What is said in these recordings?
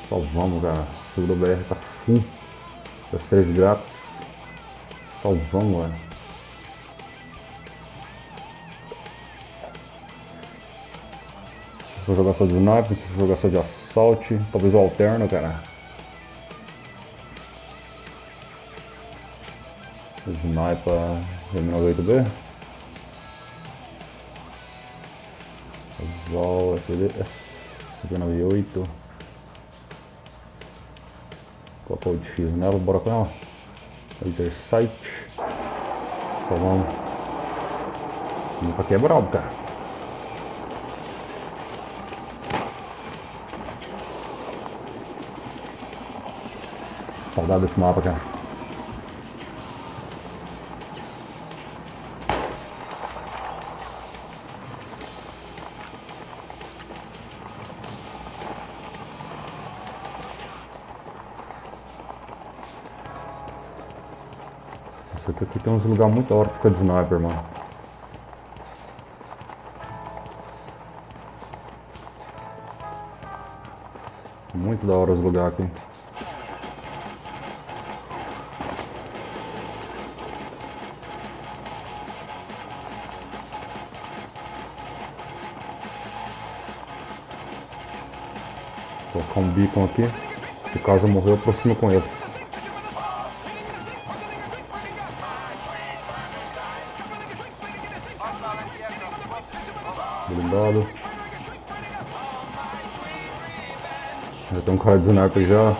Só vamos, cara. O seguro BR tá full. Das 3 grátis. Só vamos, velho. Se for jogar só de sniper, se for jogar só de assault, talvez eu alterno, cara. Sniper M98B. Asval SP98. Colocar o difícil nela, bora com ela. Laser Sight. Só vamos. O mapa aqui é brabo, cara. Saudade desse mapa, cara. Só que aqui tem uns lugares muito da hora pra ficar de sniper, mano. Muito da hora os lugares aqui. Vou colocar um beacon aqui. Se caso eu morrer, eu aproximo com ele. Blindado. Já tem um cara de sniper já.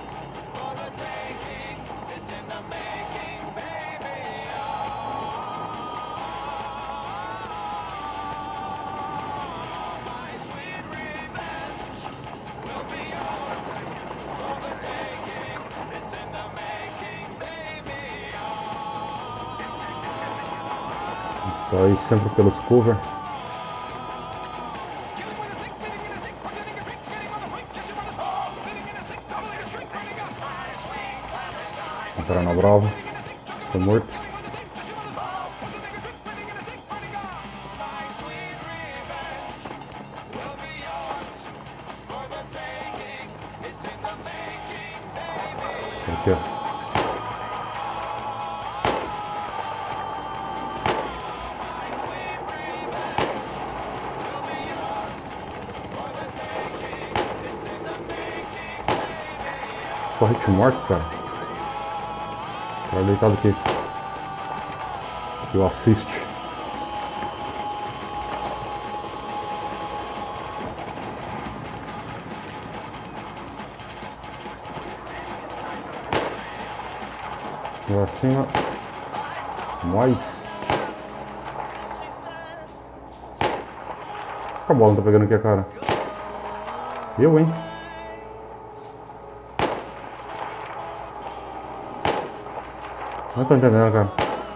Tá aí sempre pelos cover. Entrar na brava. Tô morto. Aqui, ó. Só hit morto, cara. O cara deitado aqui. Eu assisto. E acima. Mais. A bola não tá pegando aqui a cara. Eu, hein? Não tô entendendo, cara.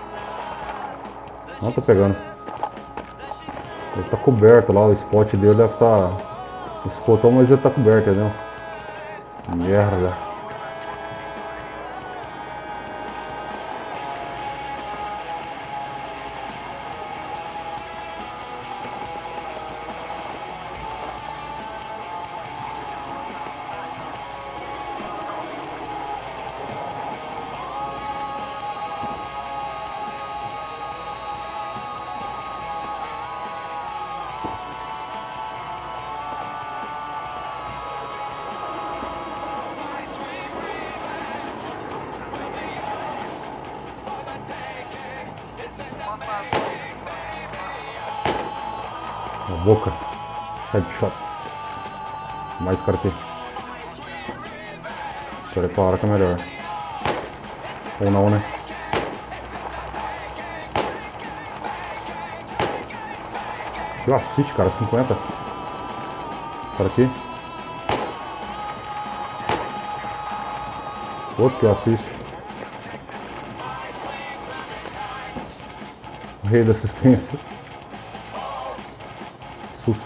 Não tô pegando. Ele tá coberto lá, o spot dele deve estar. Spotou, mas ele tá coberto, entendeu? Merda. Na boca. Headshot. Mais cara aqui. Espera aí pra hora que é melhor. Ou não, né? Eu assiste, cara. 50. Cara aqui. Outro que eu assiste. O rei da assistência. Susto.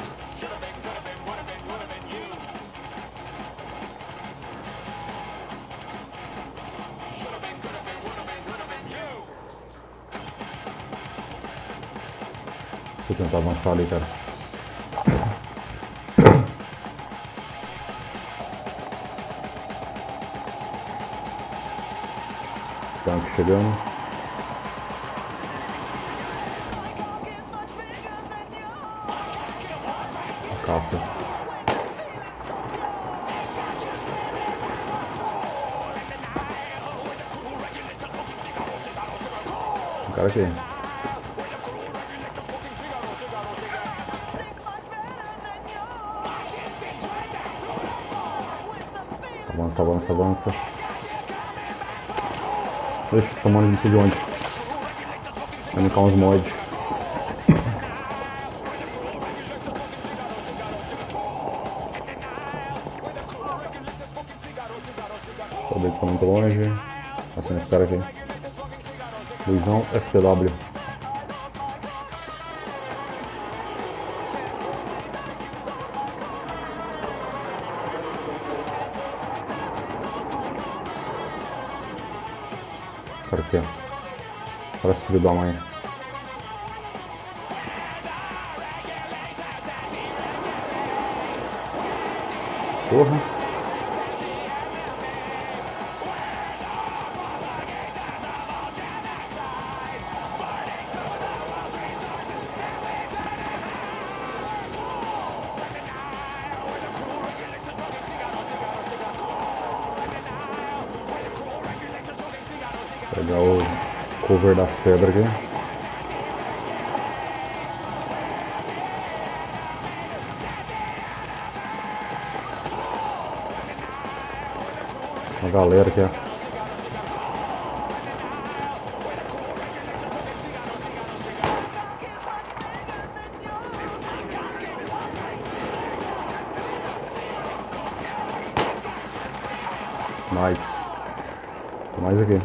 Deixa eu tentar avançar ali, cara. Tanque chegando. Caça. O cara aqui. Avança, avança, avança. Ixi, tomando isso de onde? Vai me uns mods. O dele tá muito longe. Passando esse cara aqui. Luizão FTW. Cara aqui, ó. Parece filho da mãe. Porra. Pegar o cover das pedras aqui. Uma galera aqui, ó. Nice. Tem mais aqui.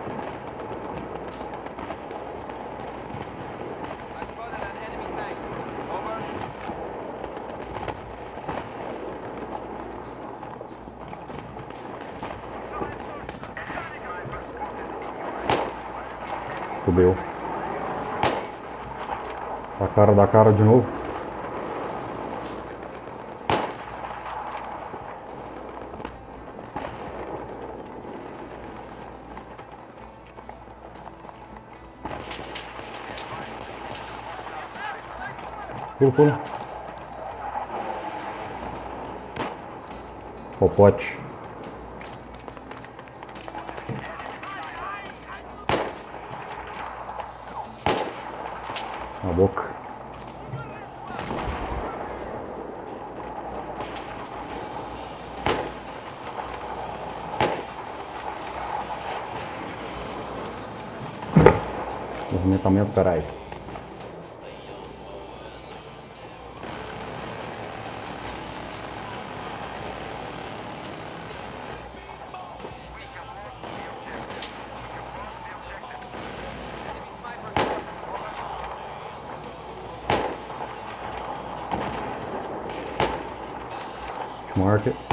Fudeu. Da cara de novo. Pula, pula. Popote. Na boca. Movimentamento, caralho. Mark it.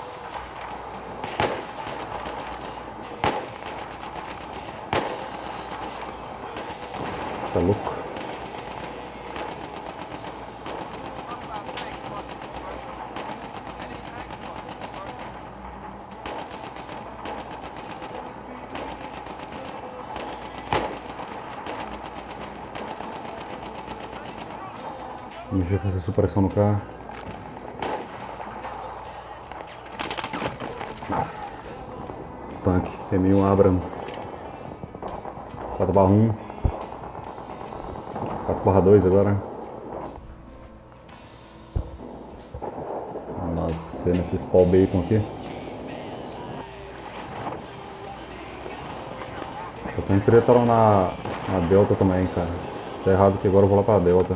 Tá louco. Deixa eu fazer supressão no carro. Nossa. Tanque. M1 Abrams. 4/1. 4/2 agora. Nossa, nesse spawn bacon aqui. Eu tenho treta lá na Delta também, cara. Se tá errado que agora eu vou lá pra Delta.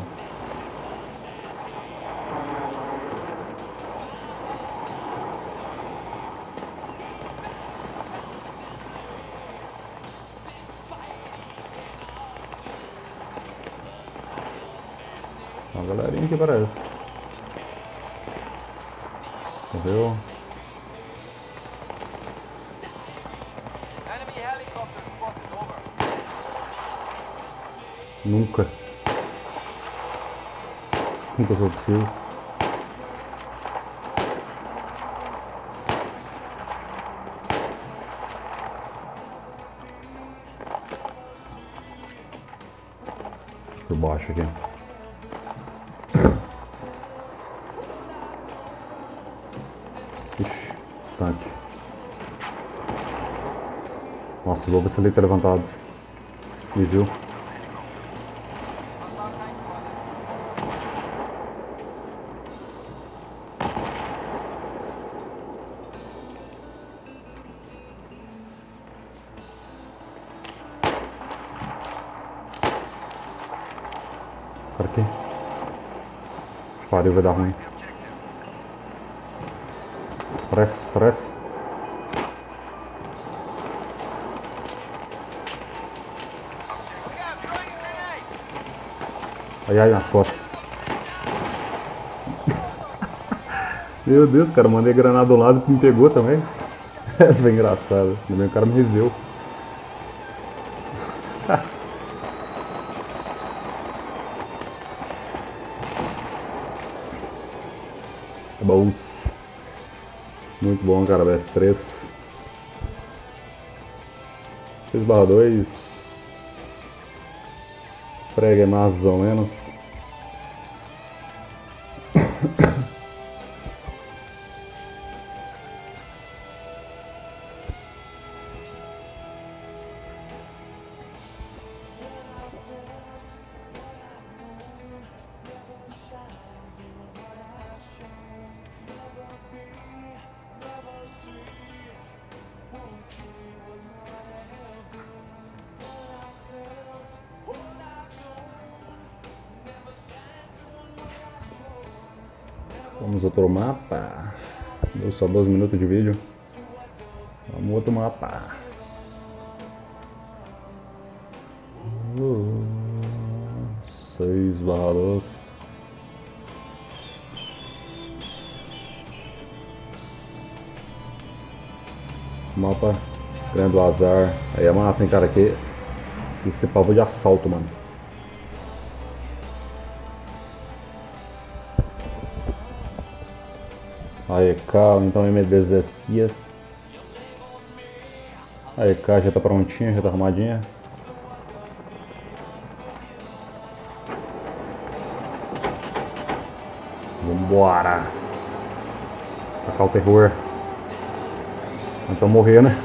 Uma galerinha que parece. Entendeu? Nunca. Nunca foi preciso. baixo aqui. Ixi, tanque. Nossa, vou ver se ele tá levantado. Me viu. Cara aqui. Pariu, vai dar ruim. Parece, parece. Ai, ai, nas costas. Meu Deus, cara, mandei granada do lado e me pegou também. Essa foi engraçada. Também o cara me reviveu. Bons. Muito bom, cara, BF3. 6/2. Prega mais ou menos. Vamos outro mapa. Deu só 12 minutos de vídeo. Vamos outro mapa. 6/2. Mapa Grande Azar. Aí é massa, hein, cara, aqui. Esse pavô de assalto, mano. Aí, calma, então M16. Aí, cá já tá prontinha, já tá arrumadinha. Vambora! Tacar o terror. Então morrer, né?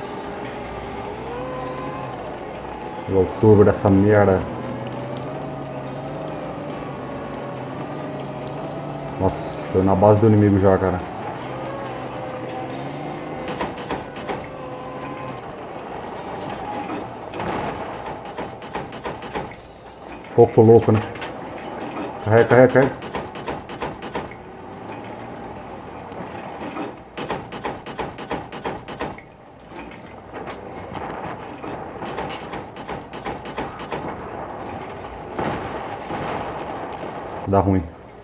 Pegar o turbo dessa merda. Nossa, tô na base do inimigo já, cara. Pouco louco, né? Carrega, carrega, carrega. Dá ruim.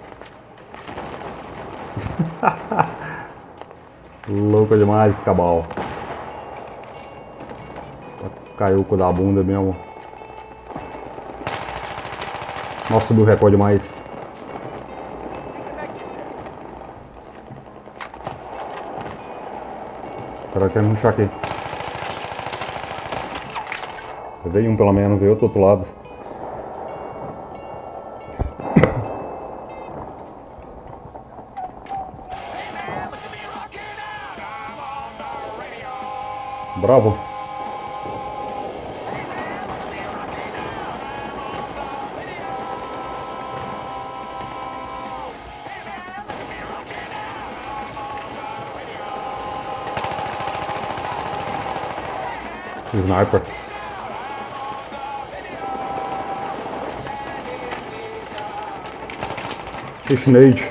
Louco demais, cabal. Caiu o cu da bunda mesmo. Nossa, subiu o recorde demais. Espera que ele não aqui. Veio um pelo menos, veio outro lado. Bravo. Sniper. Fishnade.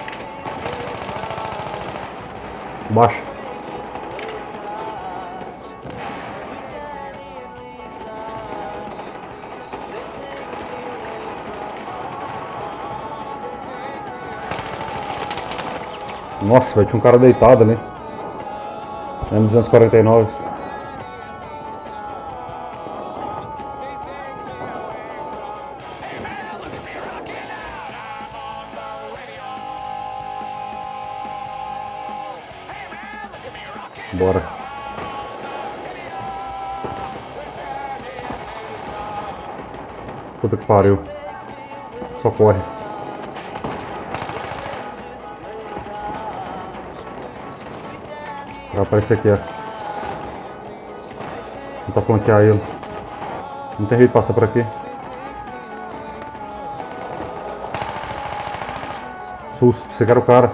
Baixo. Nossa, velho, tinha um cara deitado ali. M249. Bora. Puta que pariu. Só corre. Vai aparecer aqui, ó. Tentar flanquear ele. Não tem jeito de passar por aqui. Susto, você quer o cara.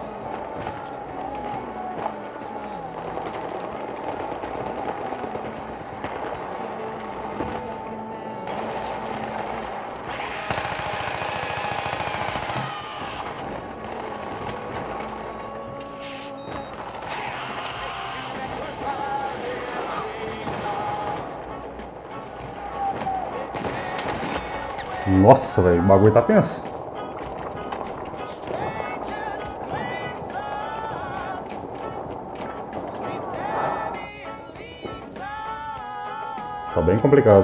Nossa, velho, o bagulho tá tenso. Tá bem complicado.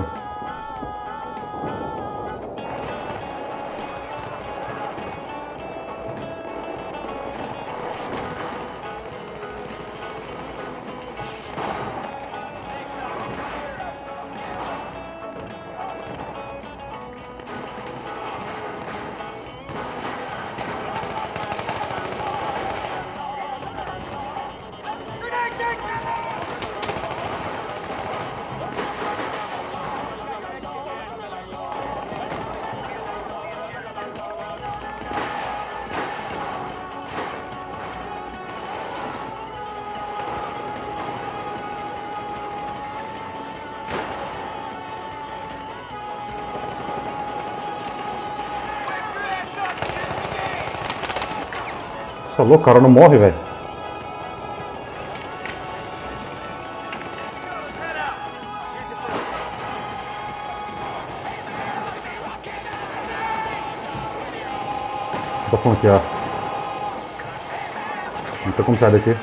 Você é louco, o cara não morre, velho. Tô falando aqui, ó. Não tem como sair daqui.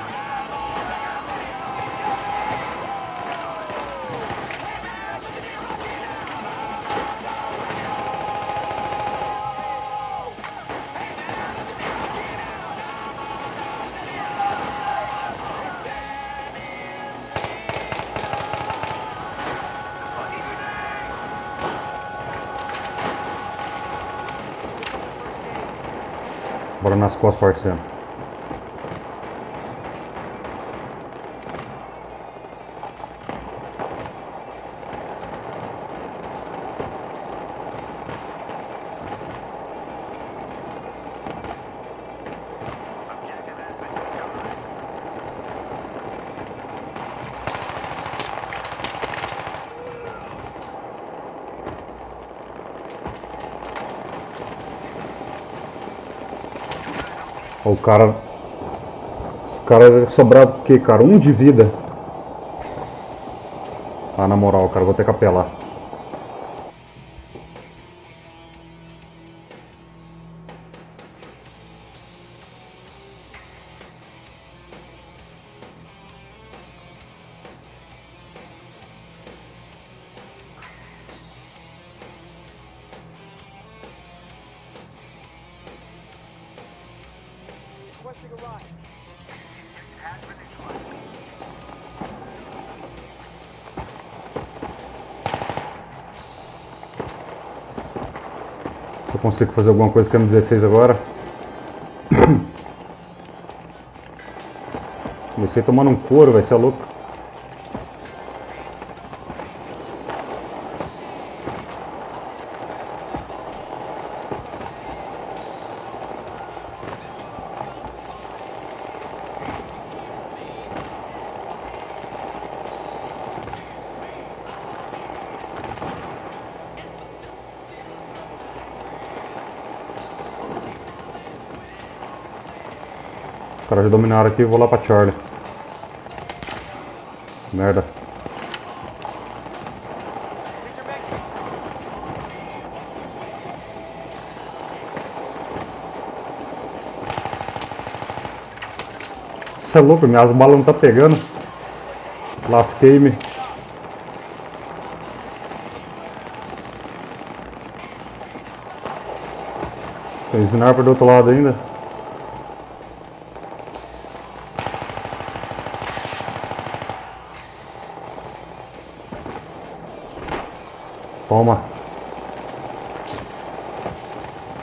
Bora nas costas, parceiro. O cara... Os caras sobraram o que, cara? 1 de vida. Ah, na moral, cara, vou ter que apelar. Se eu consigo fazer alguma coisa com a M16 agora. Comecei tomando um couro, vai ser louco. Os caras já dominaram aqui, vou lá pra Charlie. Merda. Você é louco, minhas balas não tá pegando. Lasquei-me. Tem sniper do outro lado ainda. Toma.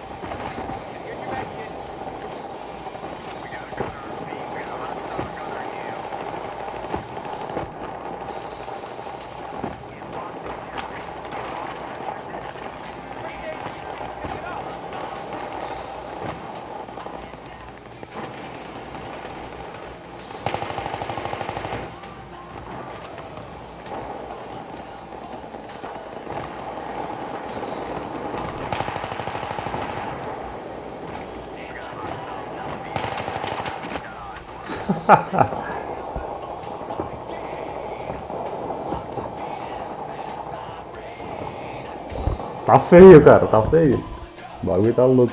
Tá feio, cara, tá feio. O bagulho tá louco.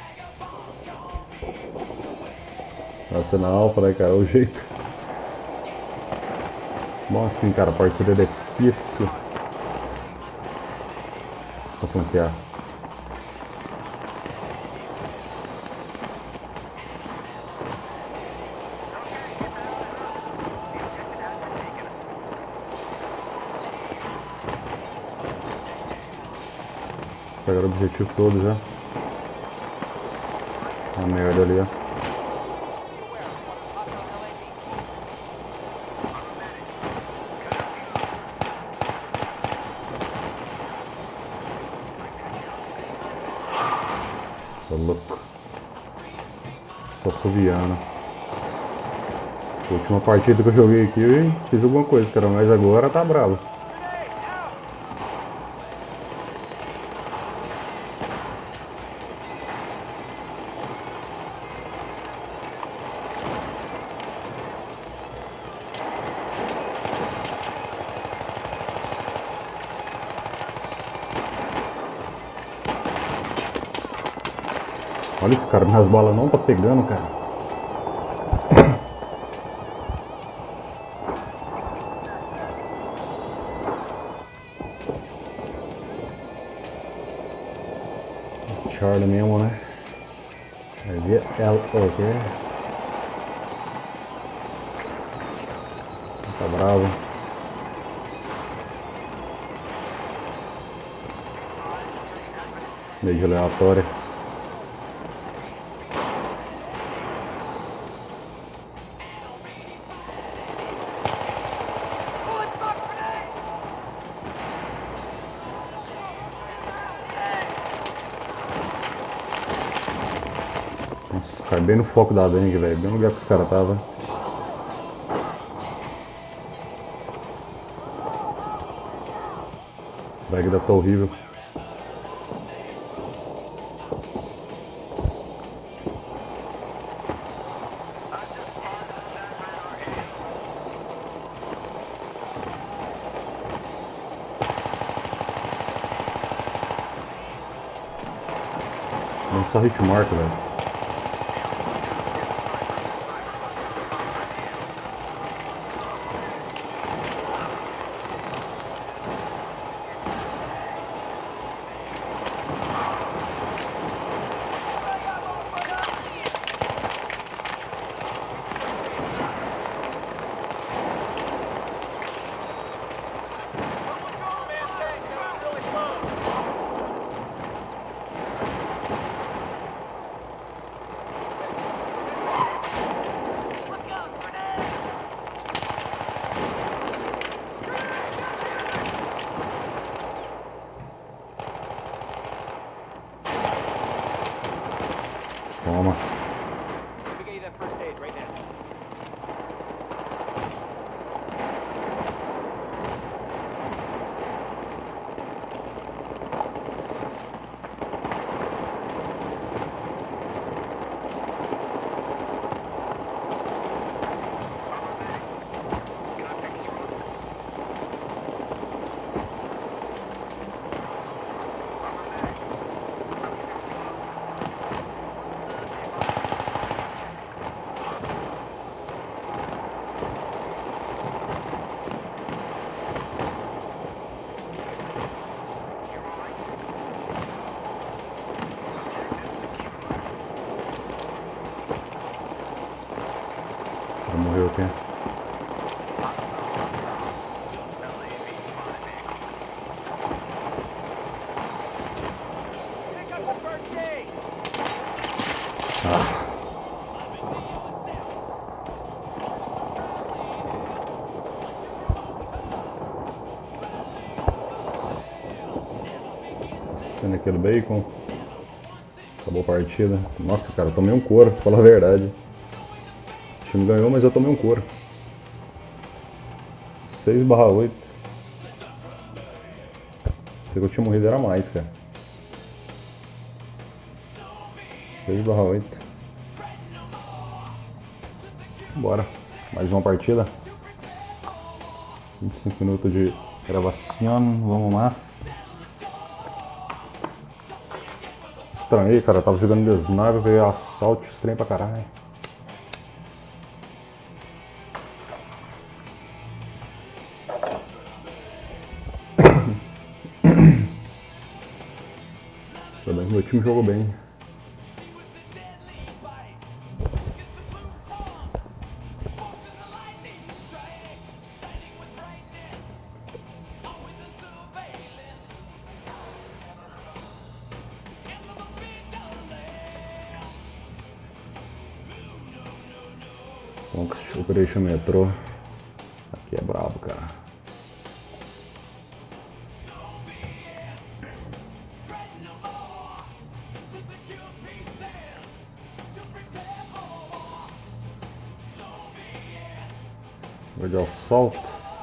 Nossa, na alfa, né, cara? É o jeito. Bom assim, cara, a partida é difícil. Vou confiar. Pegaram o objetivo todo já. A merda ali, ó. Tô louco. Só suviando. A última partida que eu joguei aqui eu fiz alguma coisa, cara, mas agora tá bravo. Olha esse cara, minhas balas não tá pegando, cara. Charlie mesmo, né? L-O-G. Tá bravo. Meio aleatório. Nossa, cai bem no foco da dengue, velho. Bem no lugar que os caras estavam. O drag deve tá horrível. Não só hit mark, velho. Toma. Morreu aqui. Ah. Sendo aquele bacon. Acabou a partida. Nossa, cara, eu tomei um couro, pra falar a verdade. O time ganhou, mas eu tomei um couro. 6/8. Se eu tinha morrido era mais, cara. 6/8. Bora. Mais uma partida. 25 minutos de gravação. Vamos mais. Estranhei, cara. Eu tava jogando de sniper, veio assalto, estranho pra caralho. Ainda bem que meu time jogou bem. Operation Metro. Aqui é brabo, cara. Vou de assalto.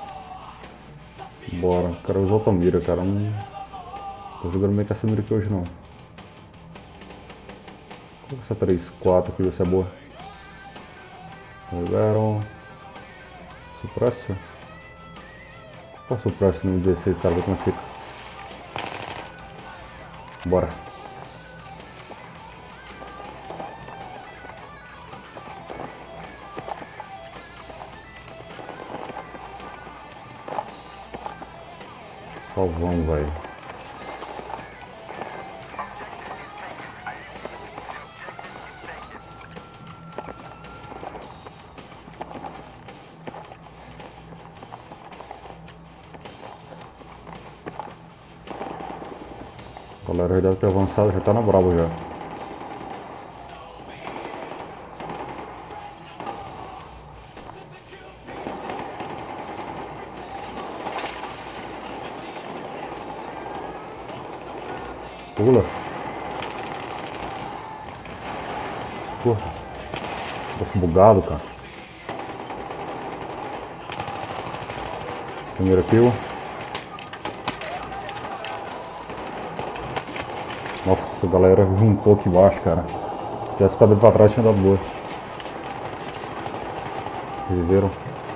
Bora. Quero usar outra mira, cara. Não tô jogando meio que essa mira aqui hoje não. Qual é essa 3-4 aqui? Vai ser boa. Jogaram. Supressa? Qual supressa no 16, cara? Vê como fica. Bora. Salvão, velho. A galera já deve ter avançado, já tá na brava já. Pula. Porra. Negócio bugado, cara. Primeiro kill. Nossa, a galera juntou aqui embaixo, cara. Se tivesse ficado ali pra trás, tinha dado boa. Reviveram.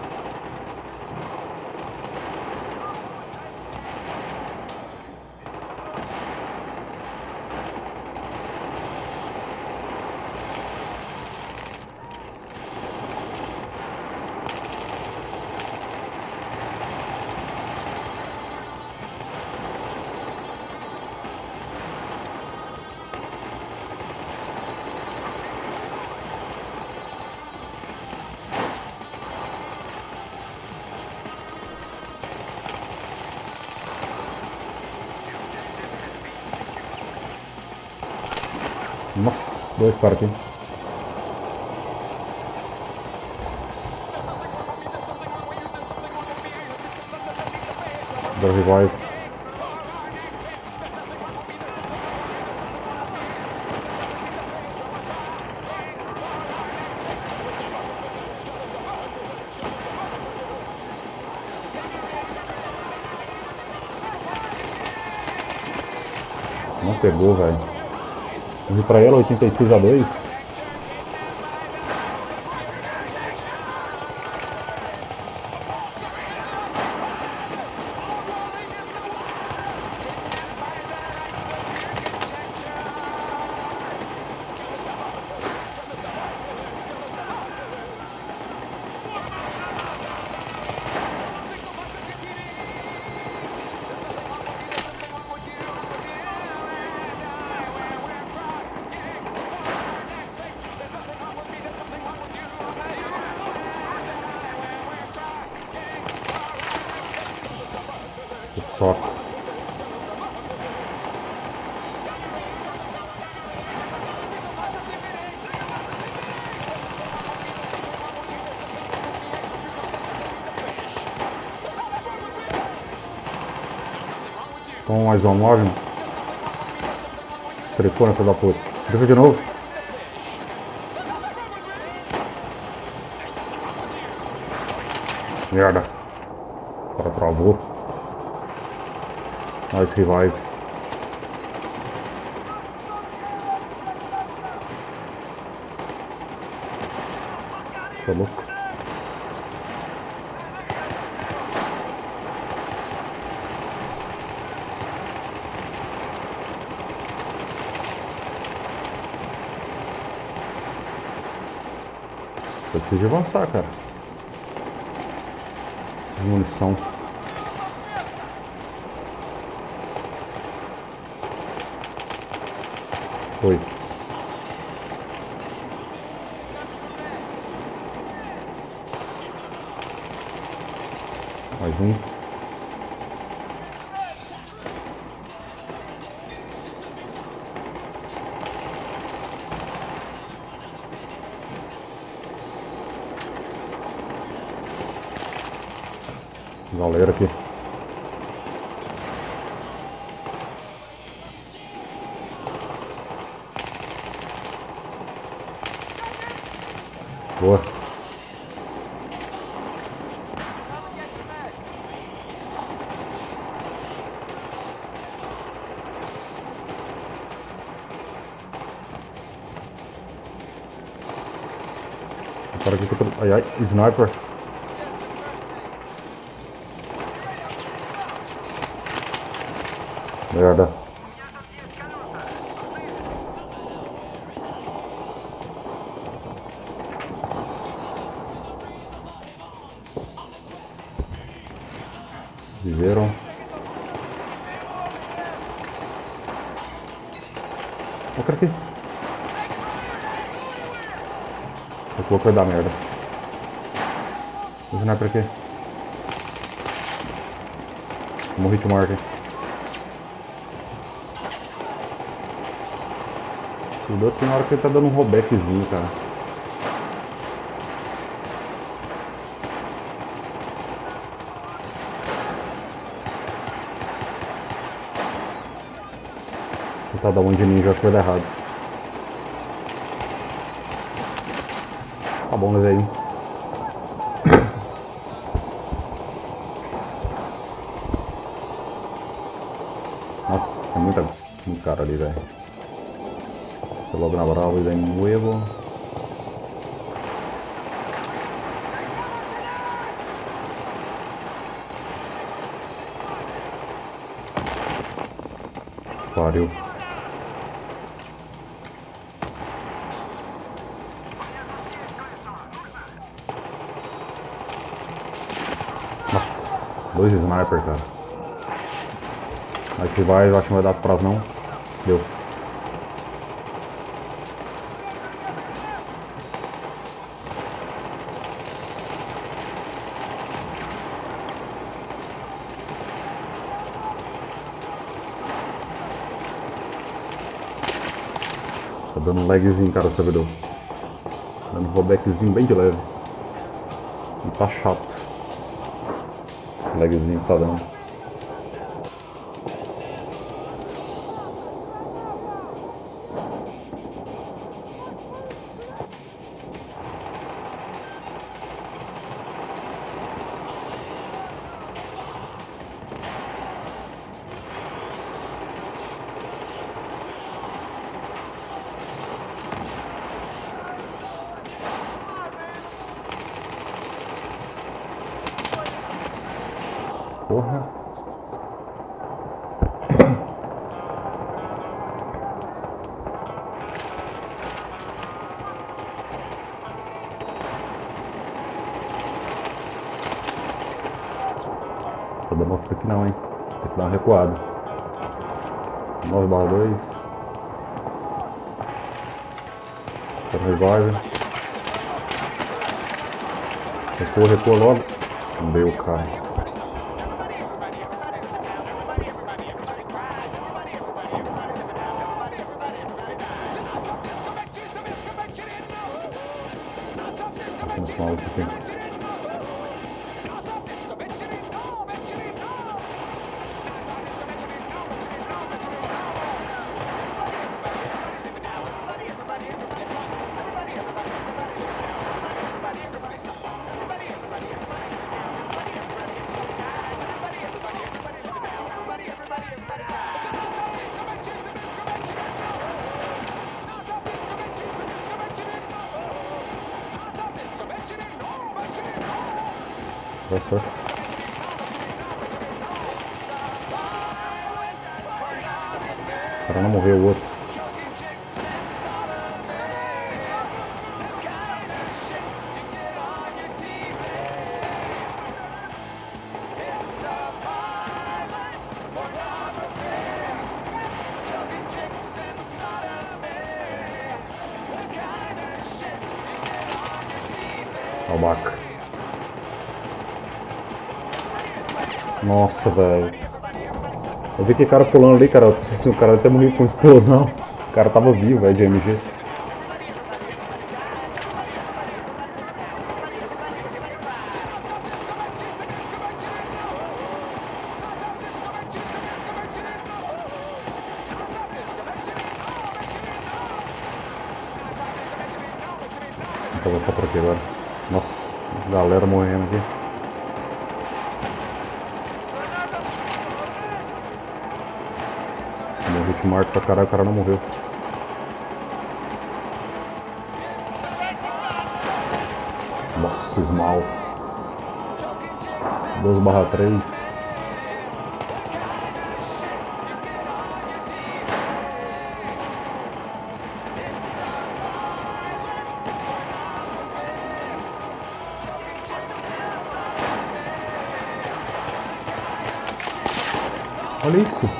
Nossa, dois caras aqui. Agora revive. Não pegou, velho. Corri pra ela, 86-2. Soco. Toma mais um 9. Estrefou, né, filho da puta. Estrefou de novo. Merda. O cara travou. Nice revive. Tá louco. Eu preciso de avançar, cara. Munição. Foi. Mais um. Galera aqui. Boa. Para aqui que eu tô... Ai, ai, sniper. Merda. Viveram. Olha o cara aqui. O coloco vai dar merda. O sniper aqui. Morri de marca. Tem hora que ele tá dando um rollbackzinho, cara. Vou tentar dar um de ninja, acho que vai dar errado. Tá bom, levei aí. Nossa, tem muito cara ali, velho. Se logo na brava y de nuevo. Pariu. Nossa, 2 sniper, cara. Mas se vai, eu acho que não vai dar prazo não. Deu. Tá dando um lagzinho, cara, o servidor. Dando um rollbackzinho bem de leve. E tá chato. Esse lagzinho que tá dando. Porra. Tá dando uma aqui não, hein? Tem que dar uma recuada. 9/2. Revive. Recua logo. Não deu, cara. Maluco assim. Força. Para não morrer o outro. Babaca. Nossa, velho. Eu vi que cara pulando ali, cara. Eu pensei assim, o cara até morreu com explosão. O cara tava vivo, velho, de MG. Vou avançar por aqui agora. Nossa, galera morrendo aqui. Meu hit mark pra caralho, o cara não morreu. Nossa, Small. 12/3. Olha isso.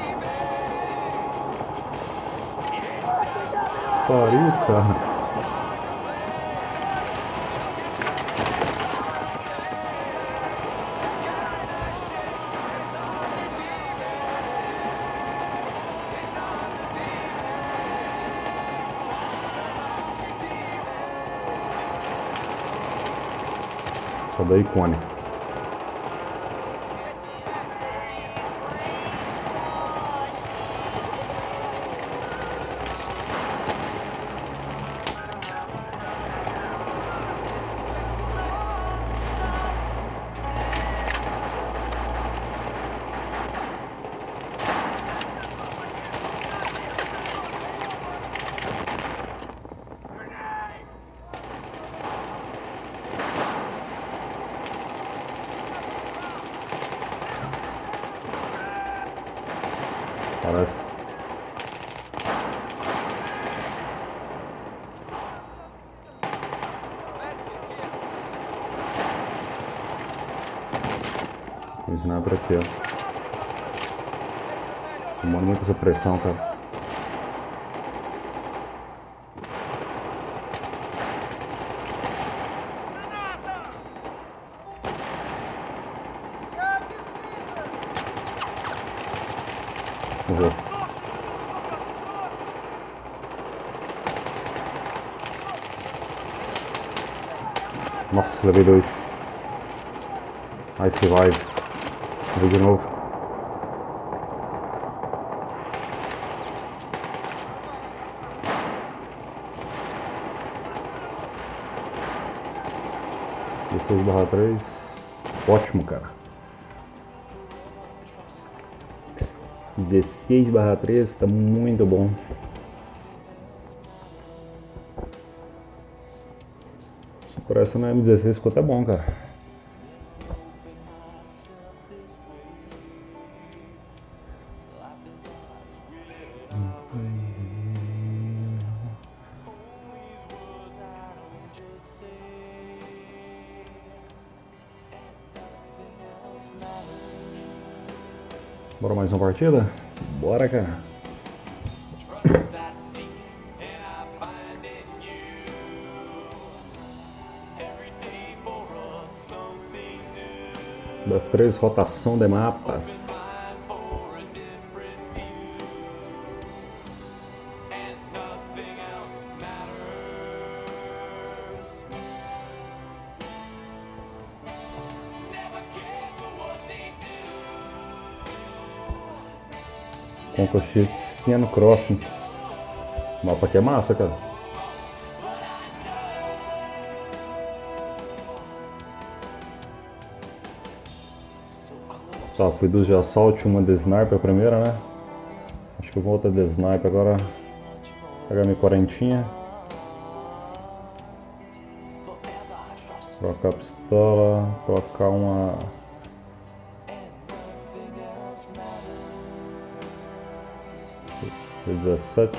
Pariu, cara. Só da Icone. Parece. O sniper aqui, ó. Tomando muita essa pressão, cara. Morreu. Nossa, levei 2. Nice revive. Vou de novo. (16/3). Ótimo, cara. 16/3, tá muito bom. Por essa na M16 ficou até bom, cara. Bora mais uma partida? Bora, cara. F3, rotação de mapas. Conquistando Crossing. O mapa aqui é massa, cara. Tá, fui dos de assalto, uma de sniper a primeira, né? Acho que eu vou outra de sniper agora. Pegar minha quarentinha. Trocar a pistola, colocar uma... (17).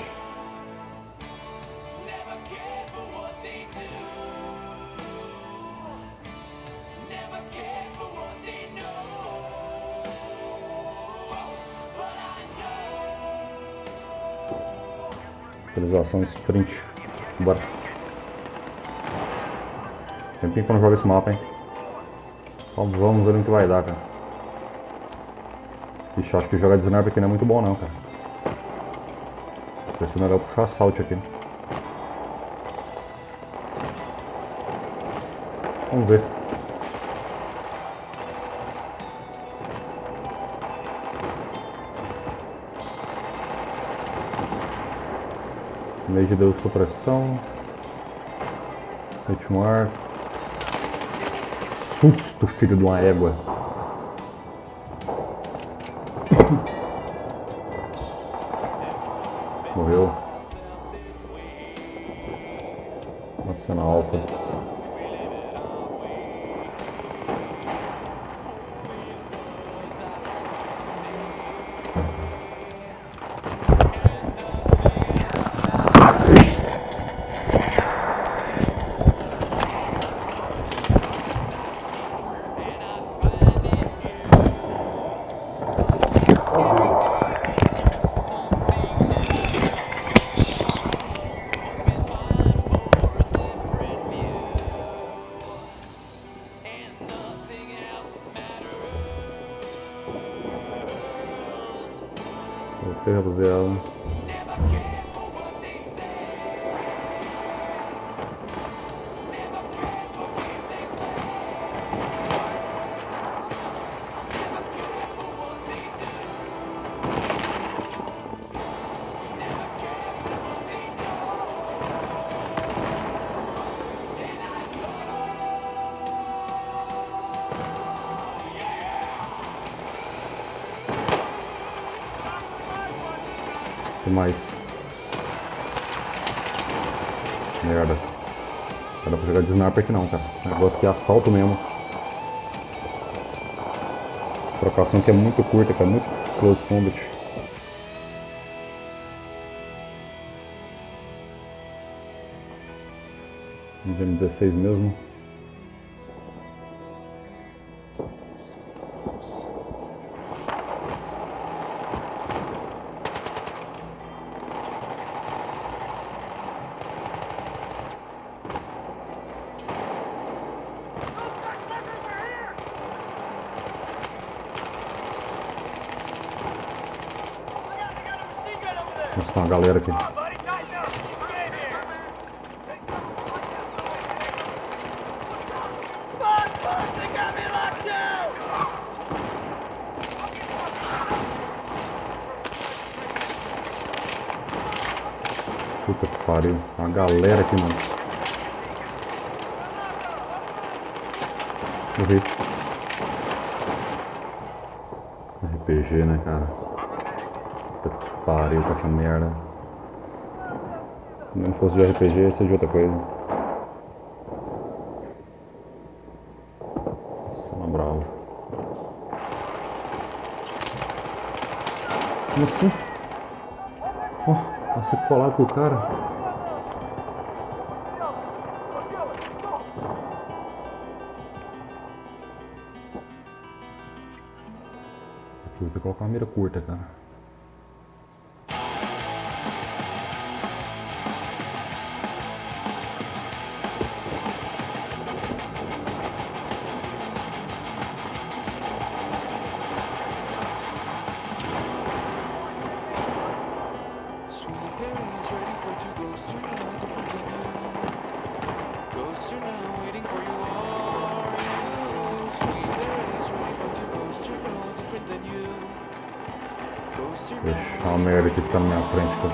Utilização sprint. Bora. Tempinho que eu não jogo esse mapa, hein? Vamos ver no que vai dar, cara. Ixi, acho que jogar de sniper aqui não é muito bom não, cara. Vai ser melhor puxar assalto aqui. Vamos ver. Medidor de supressão. Ritmo arco. Susto, filho de uma égua. Morreu. Uma cena alfa. Ok, rapaziada. O que mais? Merda. Não dá pra jogar de sniper aqui não, cara. O negócio aqui é assalto mesmo. A trocação aqui é muito curta, cara. Muito close combat. M16 mesmo. Nossa, tem uma galera aqui. Puta que pariu. Tem uma galera aqui, mano. Morri. RPG, né, cara? Puta que pariu com essa merda. Se não fosse de RPG, ia ser de outra coisa. Nossa, na brava. Como assim? Nossa, colado com o cara. Vou ter que colocar uma mira curta, cara. Deixa uma merda aqui que tá na minha frente, cara.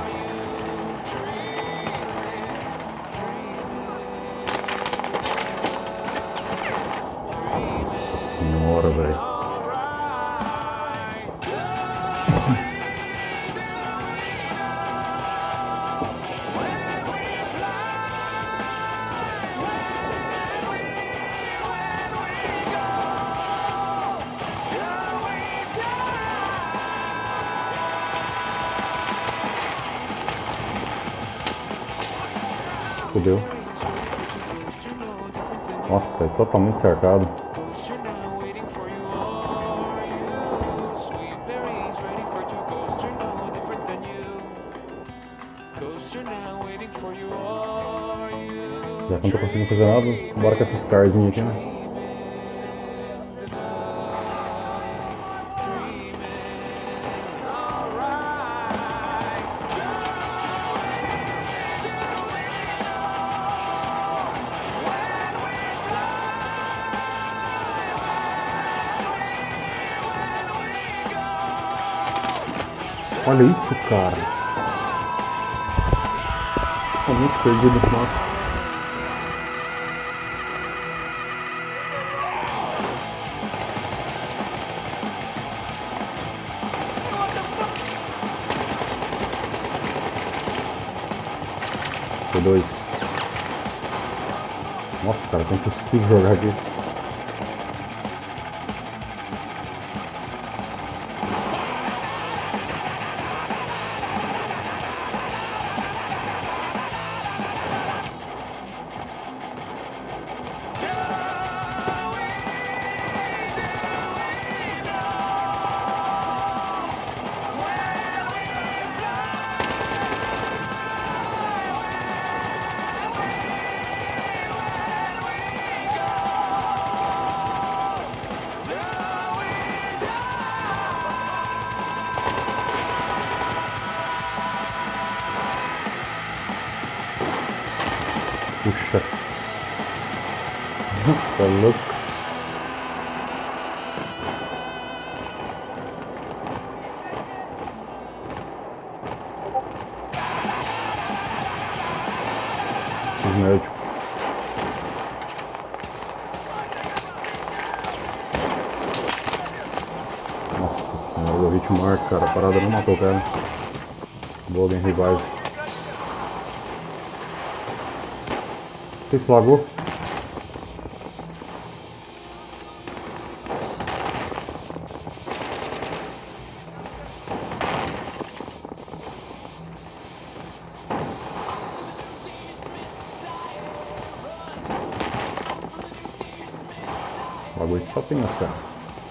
Nossa senhora, velho. Fudeu. Nossa, velho, totalmente cercado. Ghosts are now waiting for you. Are you? Já que não tô conseguindo fazer nada, bora com essas carzinhas aqui, né? Olha isso, cara. Totalmente perdido nesse mapa. T2. Nossa, cara, tá impossível jogar aqui. Puxa. Tá louco. Os médicos. Nossa senhora, o hit mark, cara. A parada não matou o cara. Boa, game revive. Esse lagou? Bagulho de papinhas, cara.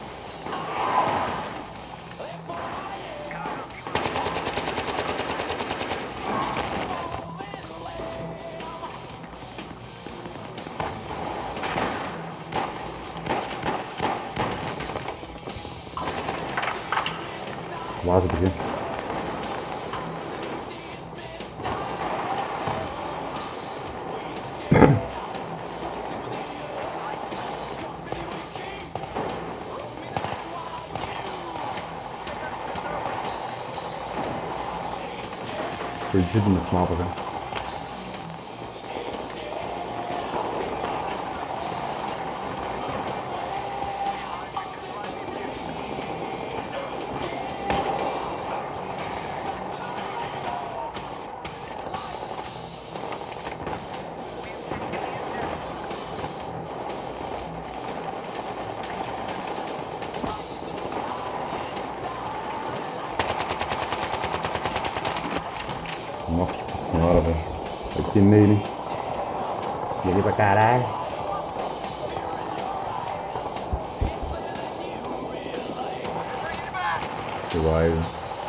Vaza daqui. Perdido nesse mapa, cara. Nossa senhora, velho. Aqui nele, hein? Peguei pra caralho. Vai, velho.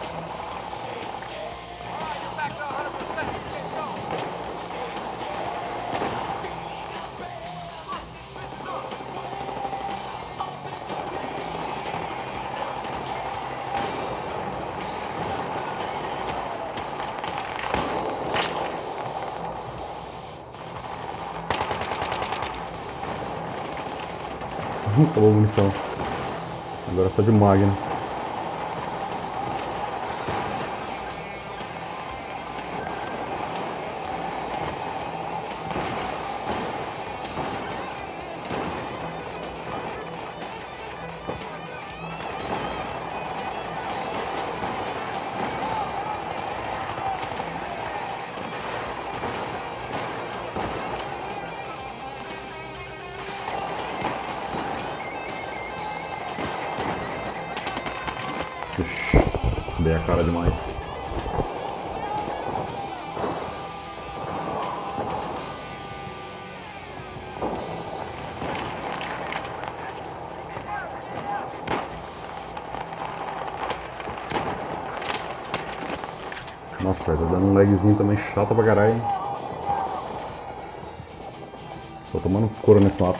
Acabou a munição. Agora só de Magna. Ixi, dei a cara demais. Nossa, velho, tá dando um lagzinho também chato pra caralho. tomando couro nesse mapa.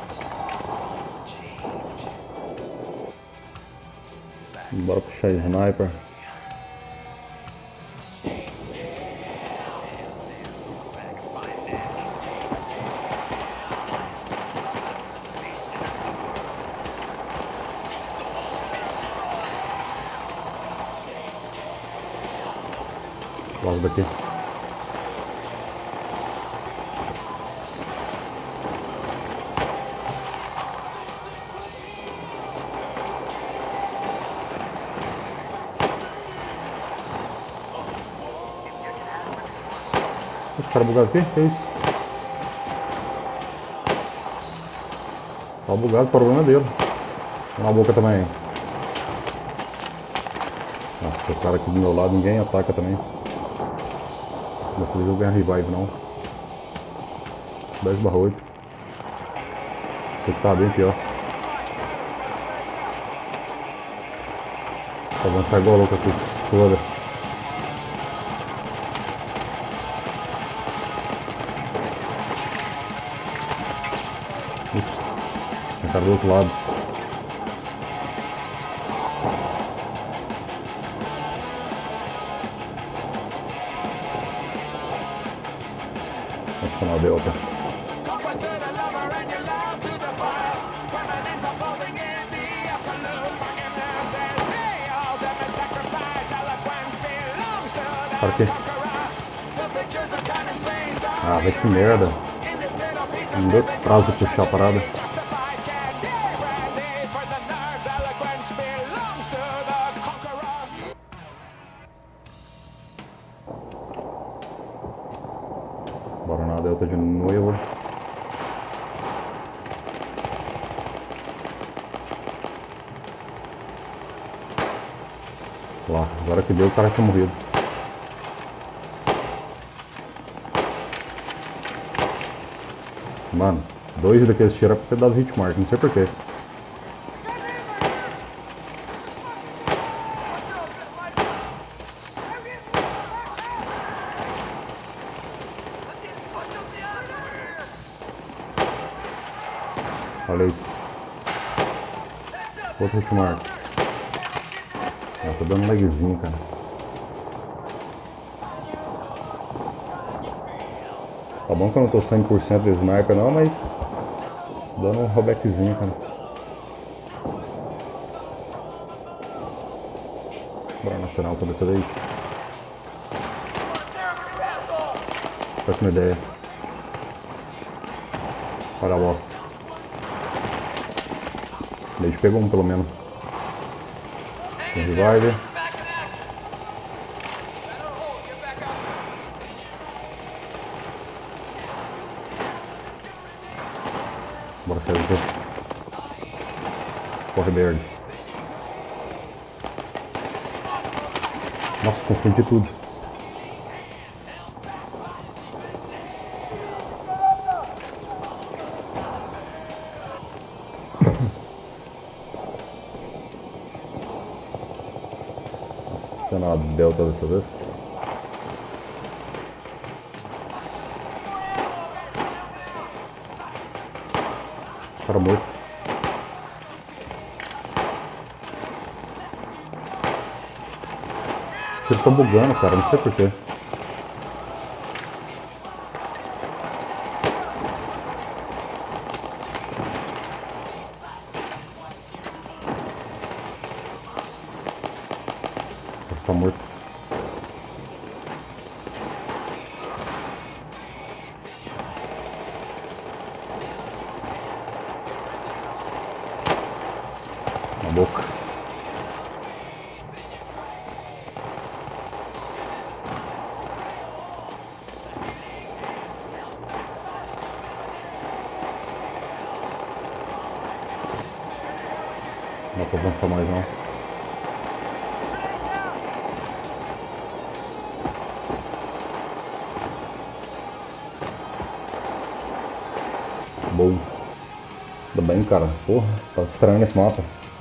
Bora puxar sniper. Logo daqui. Esse cara bugado aqui? Que isso? Tá bugado, o problema é dele. Na boca também. Nossa, o cara aqui do meu lado, ninguém ataca também. Dessa vez eu ganho revive não. 10/8. Você tá bem pior. Vou avançar igual louco aqui. Foda. Ixi, tem cara do outro lado. Nossa, na delta. Para quê? Ah, vai que merda. Não deu prazo de puxar a parada. Bora na delta de novo. Lá, agora que deu, o cara tinha morrido. Mano, 2 daqueles tiros pra ter dado hitmark, não sei porquê. Olha isso. Outro hitmark. Ah, tô dando lagzinho, cara. Tá bom que eu não tô 100% de sniper não, mas dando um rollbackzinho, cara. Bora nacional pra dessa vez. Próxima ideia. Para a bosta. Leite pegou um pelo menos. Tem revive. Bora sair daqui. Corre, Berg. Nossa, confundi tudo. Nossa, na delta dessa vez. Cara morto. O tiro tá bugando, cara, não sei porquê. Tá morto. Na boca. Não dá pra avançar mais não. Bom. Tudo bem, cara. Porra, tá estranho esse mapa.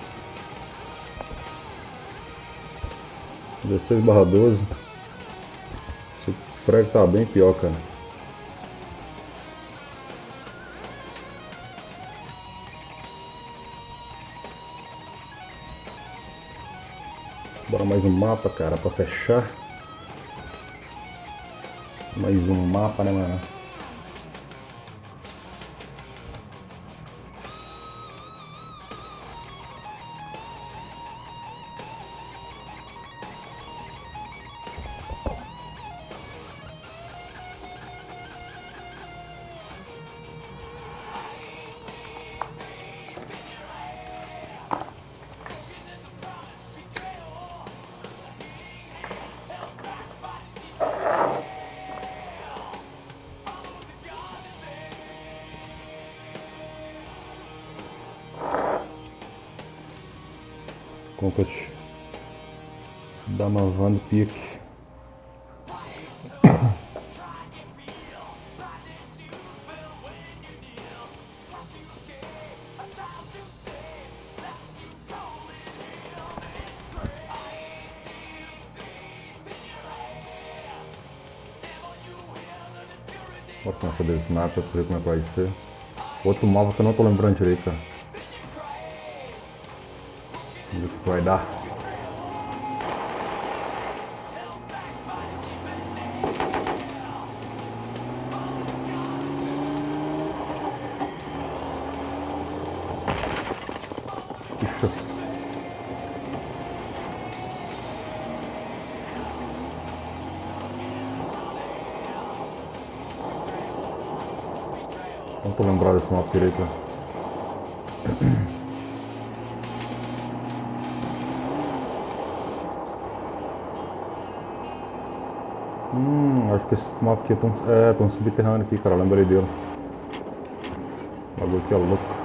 16/12. Esse frag tá bem pior, cara. Bora mais um mapa, cara, pra fechar. Mais um mapa, né, mano? Conquest Damavand Peak. Bora começar desse mapa pra ver como é que vai ser. Outro mapa que eu não tô lembrando direito, cara. Vamos ver o que vai dar. Puxa. Não tô lembrado desse mapa direito, cara. Acho que esse mapa aqui é tão subterrâneo aqui, cara. Eu lembrei dele. O bagulho aqui é louco.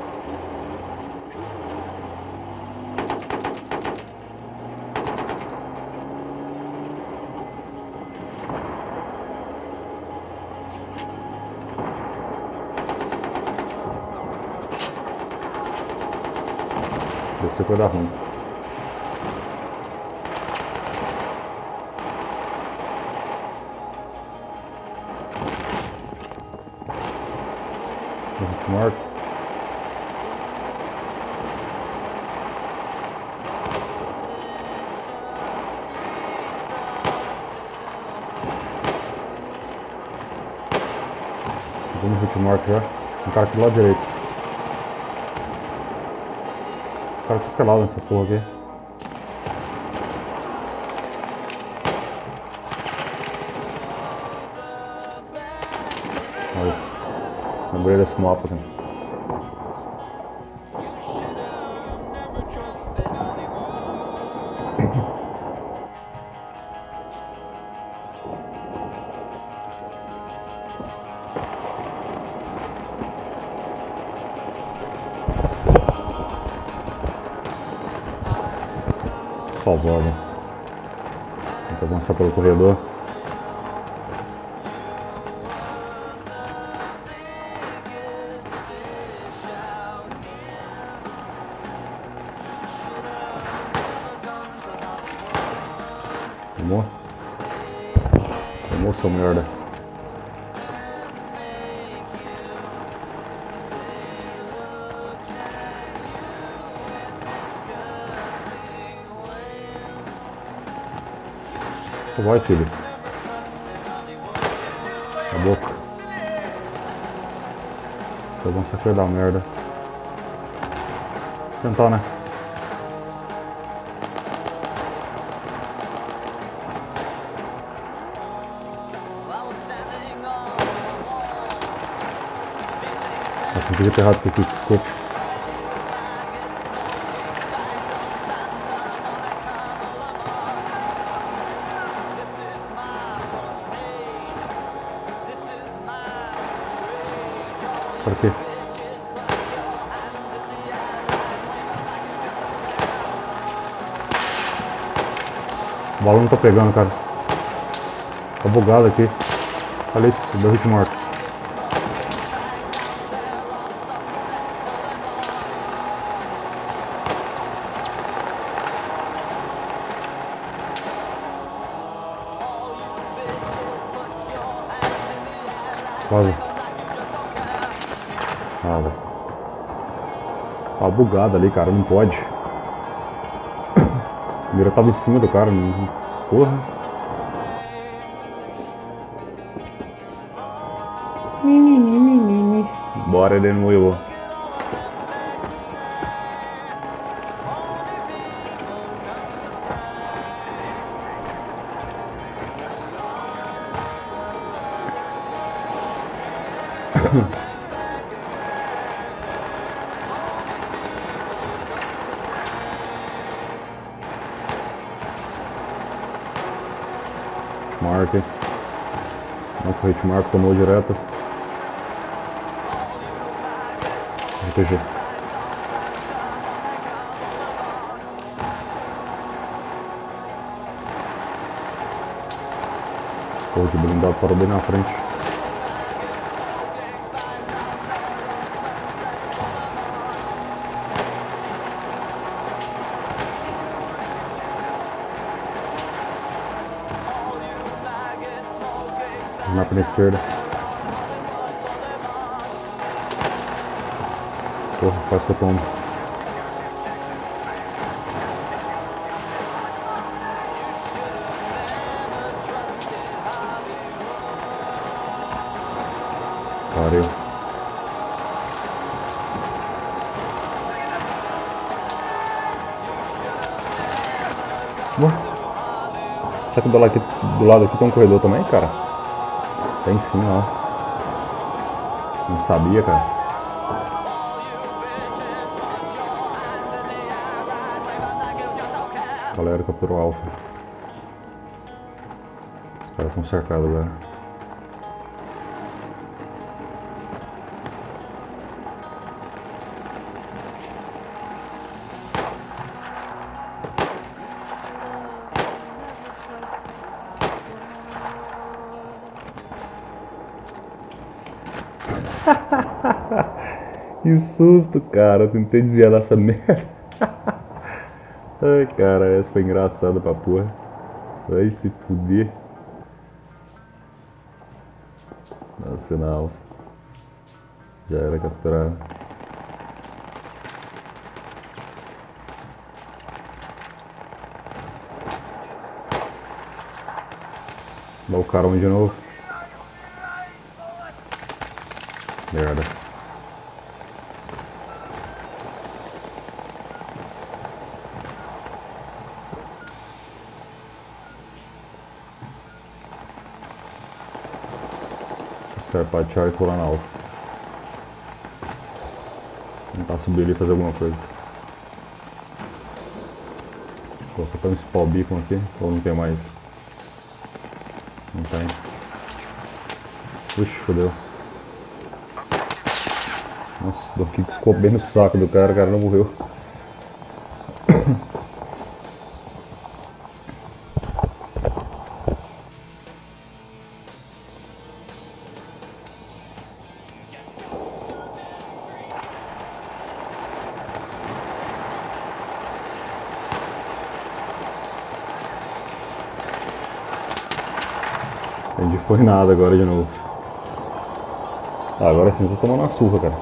Descer vai dar ruim. Mark. Segundo hit mark já. Um cara aqui do lado direito. O cara tá pelado nessa porra aqui. Olha. Lembrei desse mapa aqui. Salvado. Vamos avançar pelo corredor. Tomou? Tomou, seu merda. Só vai, filho. A boca. Foi um saco da merda. Vou tentar, né? Nossa, não podia ter errado com o scope. Por quê? O balão não tá pegando, cara. Tá bugado aqui. Olha isso, deu hit mark. Quase. Nada. Tá bugado ali, cara, não pode. A mira tava em cima do cara, porra. Bora, ele não morreu. Mark. Não foi hit mark, tomou direto. RPG. Pô, de blindado parou bem na frente. Mapa na esquerda. Porra, quase que eu tomo. Pariu. Será que do lado aqui tem um corredor também, cara? Tem sim, ó. Não sabia, cara. Galera, capturou o Alpha. Os caras estão cercados agora. Que susto, cara. Eu tentei desviar dessa merda. Ai, cara, essa foi engraçada pra porra. Vai se fuder. Nossa, não. Já era capturado. Dá o cara de novo. Merda. Escarpatear e pular na alta. Tentar subir ali e fazer alguma coisa. Vou botar um spawn beacon aqui, ou não tem mais? Não tem. Puxa, fodeu. Nossa, deu um kick scope bem no saco do cara, o cara não morreu. Entendi, foi nada agora de novo. Agora sim, eu tô tomando uma surra, cara.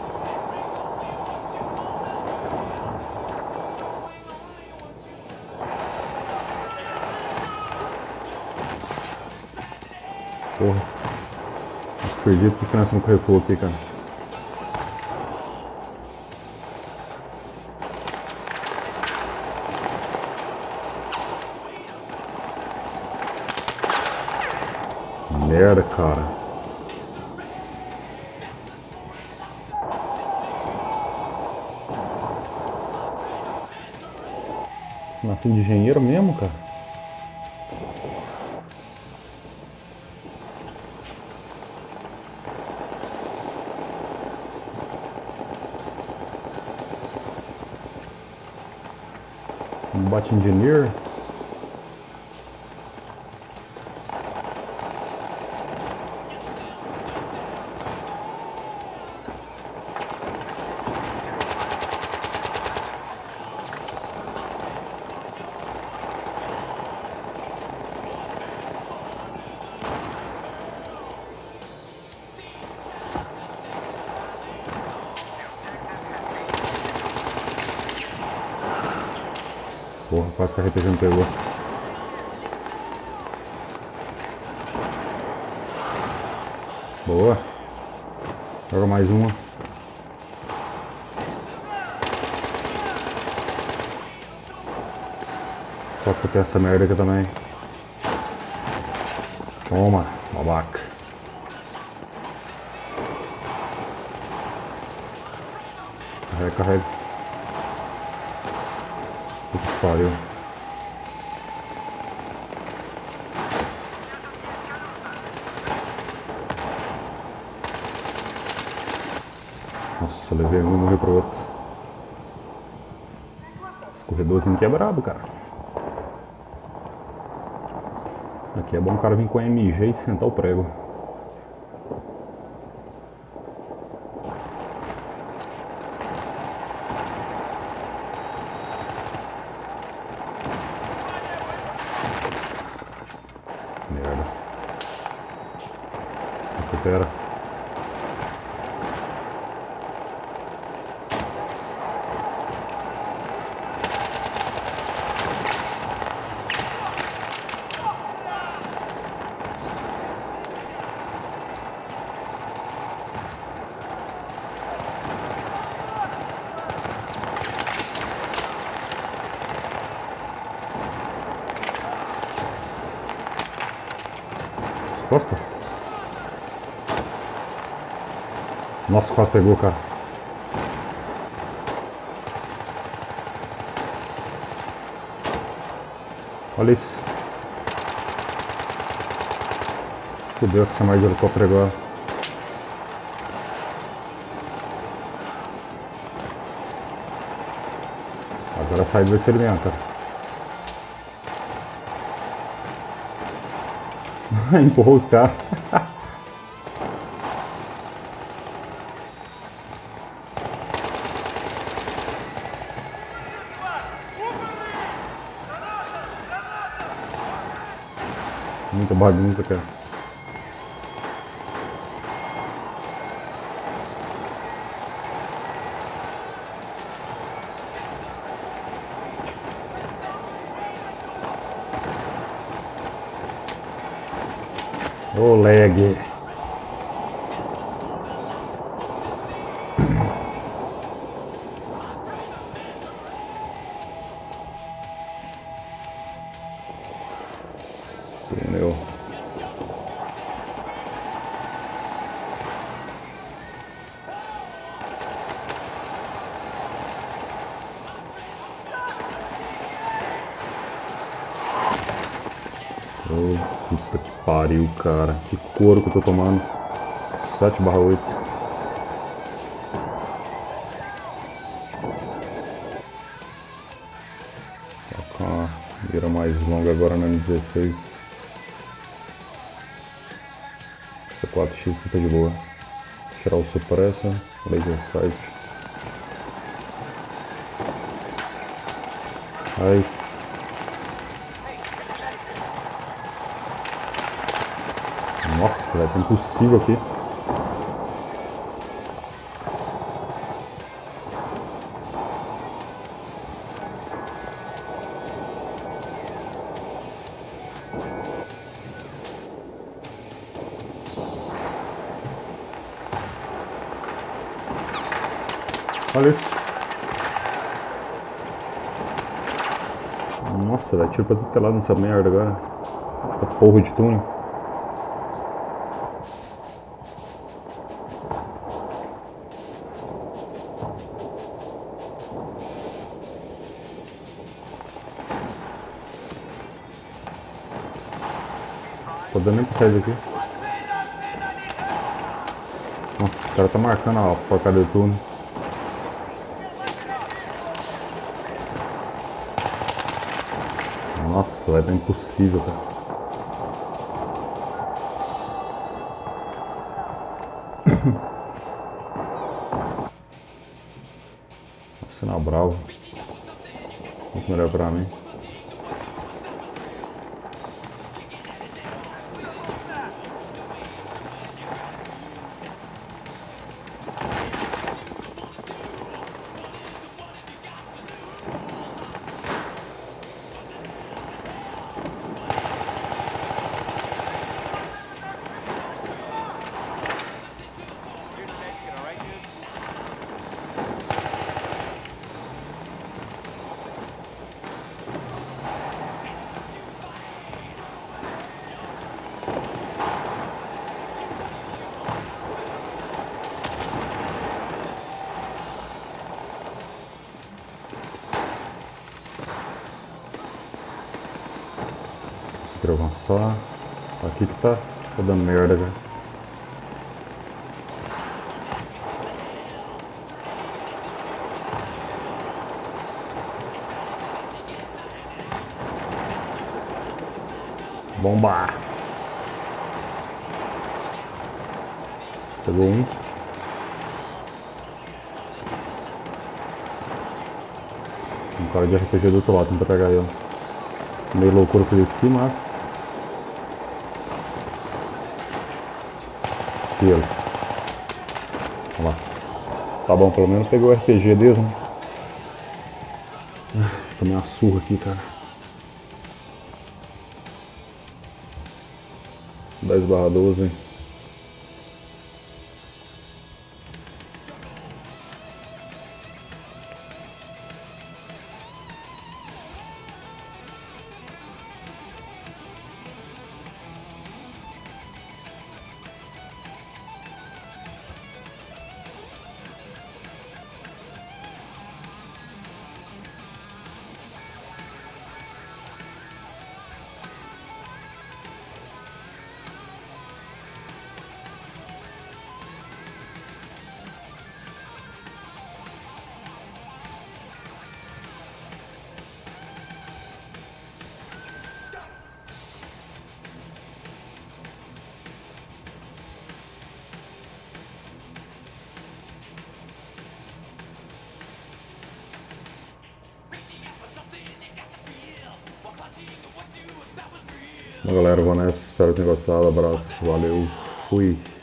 Porra. Nossa, perdido, por que nós não carregou aqui, cara? Merda, cara. Nasci de engenheiro mesmo, cara. Bot engineer. Porra, quase que a RPG me pegou. Boa. Joga mais uma. Pode ter essa merda aqui também. Toma, babaca. Carrega, carrega. Puta que pariu. Nossa, eu levei um e morri pro outro. Esse corredorzinho aqui é brabo, cara. Aqui é bom o cara vir com MG e sentar o prego. Merda. Recupera. Costa? Nossa, quase pegou, cara. Olha isso. Fudeu que essa mais de helicóptero agora. Agora a saída vai ser ele mesmo, cara. Empurrou os caras. Muita bagunça, cara. Ô, lag. Pneu. Oh, puta que pariu, cara. Que couro que eu tô tomando. 7/8. Tá com a mira mais longa agora na M16. C4X que tá de boa. Tirar o supressa, laser sight. Ai. Nossa, velho, tá impossível aqui. Olha isso. Nossa, velho, tiro pra tudo que é lado nessa merda agora. Essa porra de túnel. Tô dando nem pra sair daqui. Ó, o cara tá marcando a porcaria do túnel. Nossa, vai tá impossível, cara. Sinal bravo. Muito melhor pra mim. Quero avançar. Aqui que tá dando merda já. Bomba! Pegou um. Um cara de RPG do outro lado, tenta pegar ele. Meio loucura por isso aqui, mas... E ele. Olha lá. Tá bom, pelo menos pegou o RPG deles, né? Tomei uma surra aqui, cara. 10/12, hein? Bom, galera, vou nessa. Espero que tenham gostado. Abraço, valeu, fui.